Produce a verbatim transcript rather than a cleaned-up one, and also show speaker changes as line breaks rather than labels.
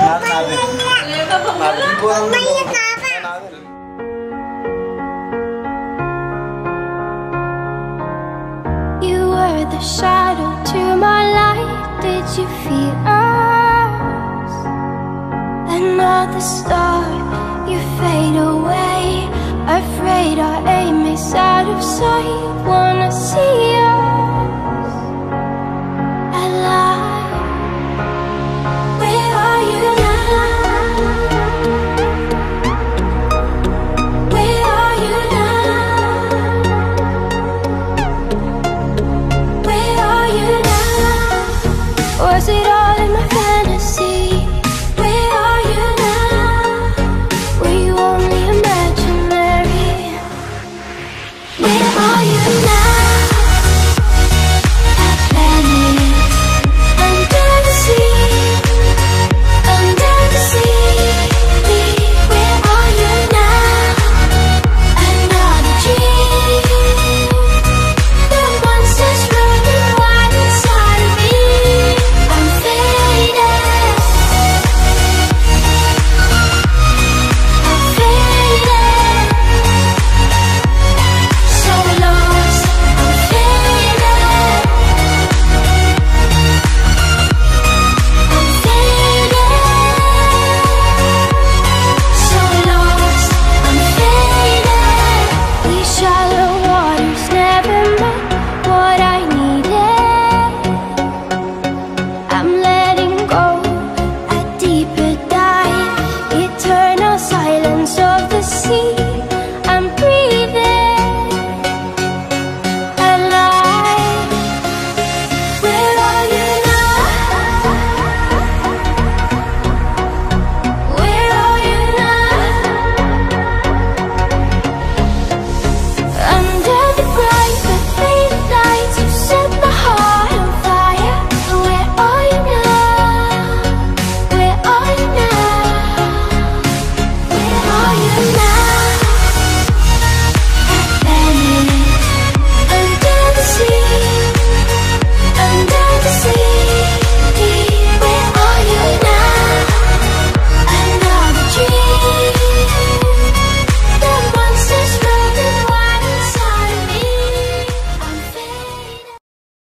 You were the shadow to my light. Did you feel us? Another star, you fade away. Afraid our aim is out of sight. Wanna see us alive. Where are you now? Where are you now? Where are you now? Was it all in my face?